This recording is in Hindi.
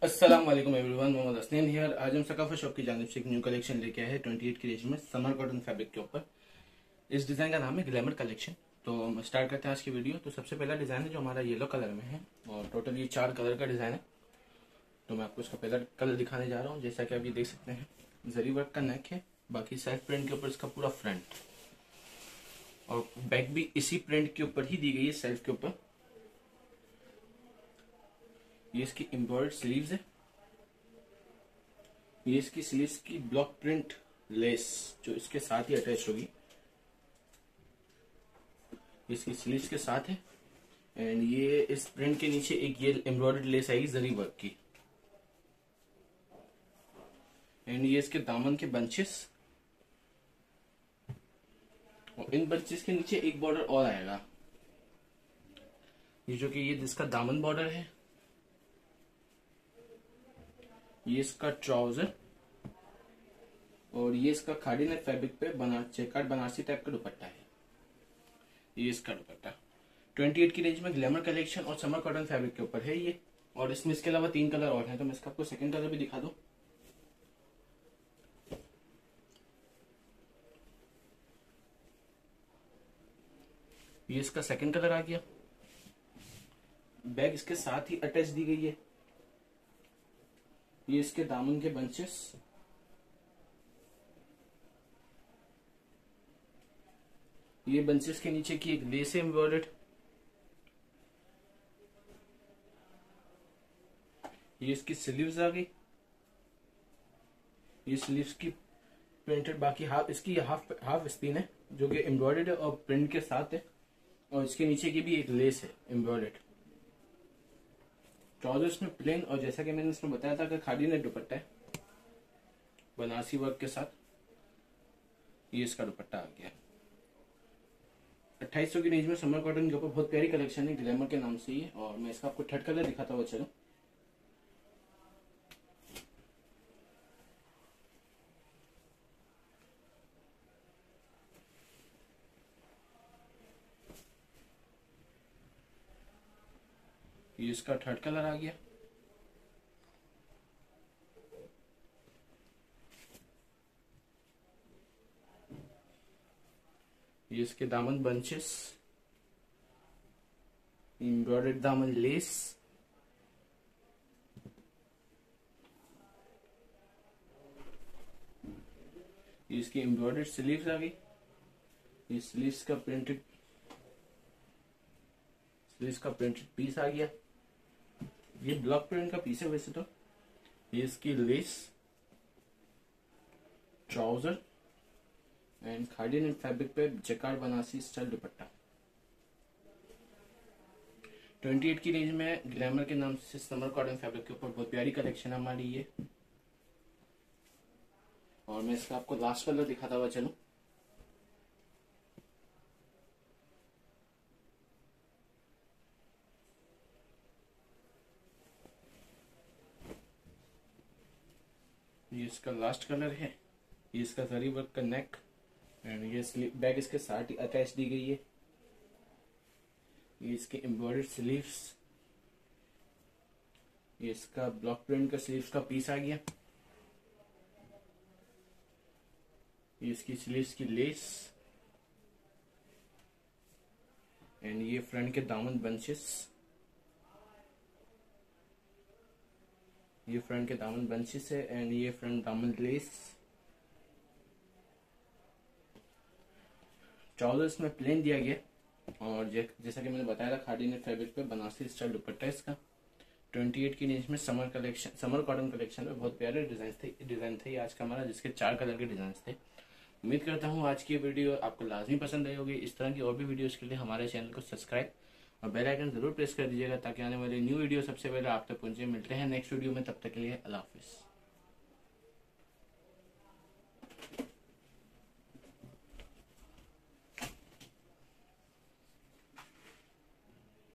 अस्सलाम वालेकुम एवरीवन, मोहम्मद हसनैन हियर। आज हम सकाफा शॉप की जानिब से एक न्यू कलेक्शन लेके आए हैं 28 की रेंज में समर कॉटन फैब्रिक के ऊपर। इस डिज़ाइन का नाम है ग्लैमर कलेक्शन। तो हम स्टार्ट करते हैं आज की वीडियो। तो सबसे पहला डिज़ाइन है जो हमारा येलो कलर में है और टोटल ये 4 कलर का डिज़ाइन है। तो मैं आपको इसका पहला कलर दिखाने जा रहा हूँ। जैसा कि आप ये देख सकते हैं, जरी वर्क का नेक है, बाकी सेल्फ प्रिंट के ऊपर इसका पूरा फ्रंट और बैक भी इसी प्रिंट के ऊपर ही दी गई है, सेल्फ के ऊपर। ये इसकी एम्ब्रॉयडर्ड स्लीव्स है। ये इसकी स्लीव्स की ब्लॉक प्रिंट लेस जो इसके साथ ही अटैच होगी, इसकी स्लीव्स के साथ है। एंड ये इस प्रिंट के नीचे एक ये एम्ब्रॉयडर्ड लेस आएगी जरी वर्क की। एंड ये इसके दामन के बंचेस और इन बंचेस के नीचे एक बॉर्डर और आएगा, ये जो कि ये जिसका दामन बॉर्डर है। ये इसका ट्राउजर और ये इसका खादी नेट फैब्रिक पे चेकार्ड बनारसी टाइप का दुपट्टा है। ये इसका दुपट्टा 28 की रेंज में ग्लैमर कलेक्शन और समर कॉटन फैब्रिक के ऊपर है ये। और इसमें इसके अलावा 3 कलर और हैं, तो मैं इसका आपको सेकंड कलर भी दिखा दूं। ये इसका सेकंड कलर आ गया। बैग इसके साथ ही अटैच दी गई है। ये इसके दामन के बंचेस, ये बंचेस के नीचे की एक लेस है एम्ब्रॉयडर्ड। ये इसकी स्लीव्स आ गई। ये स्लीव्स की प्रिंटेड, बाकी हाफ इसकी हाफ स्पिन है जो कि एम्ब्रॉयडर्ड है और प्रिंट के साथ है। और इसके नीचे की भी एक लेस है एम्ब्रॉयडर्ड। ट्राउजर्स में प्लेन और जैसा कि मैंने इसमें बताया था कि खादी नेट दुपट्टा है बनारसी वर्क के साथ। ये इसका दुपट्टा आ गया। 2800 की रेंज में समर कॉटन के ऊपर बहुत प्यारी कलेक्शन है, ग्लैमर के नाम से ही है। और मैं इसका आपको थर्ड कलर दिखाता हुआ चलो। ये इसका थर्ड कलर आ गया। ये इसके दामन बंचेस, एम्ब्रॉयडर्ड दामन लेस, ये इसकी एम्ब्रॉयडर्ड स्लीव्स आ गई। ये स्लीव्स का प्रिंटेड पीस आ गया। ये ब्लॉक प्रिंट का पीस है वैसे तो। ये इसकी lace, trouser and khadi net fabric पे जैकार्ड बनारसी स्टाइल दुपट्टा। 28 की रेंज में ग्लैमर के नाम से समर कॉटन फैब्रिक के ऊपर बहुत प्यारी कलेक्शन है हमारी ये। और मैं इसका आपको लास्ट कलर दिखाता हुआ चलूं। ये इसका लास्ट कलर है। ये इसका जरी वर्क का नेक एंड ये बैग इसके साथ ही अटैच दी गई है। ये इसके एम्ब्रॉयडर्ड स्लीव्स, ये इसका ब्लॉक प्रिंट का स्लीव्स का पीस आ गया। ये इसकी स्लीव्स की लेस एंड ये फ्रंट के दामन बंचेस, ये फ्रंट के दामन बंचेस है एंड ये फ्रंट दामन लेस। ट्राउजर्स में प्लेन दिया गया और जैसा कि मैंने बताया था खादी नेट फैब्रिक पे बनारसी स्टाइल दुपट्टा इसका। 28 की रेंज में समर कॉटन कलेक्शन में बहुत प्यारे डिजाइन थे ये आज का हमारा, जिसके 4 कलर के डिजाइन थे। उम्मीद करता हूँ आज की वीडियो आपको लाजमी पसंद आई होगी। इस तरह की और भी वीडियोस के लिए हमारे चैनल को सब्सक्राइब और बेल आइकन जरूर प्रेस कर दीजिएगा ताकि आने वाली न्यू वीडियो सबसे पहले आप तक पहुंचे। मिलते हैं नेक्स्ट वीडियो में, तब तक के लिए अल्लाह हाफिज।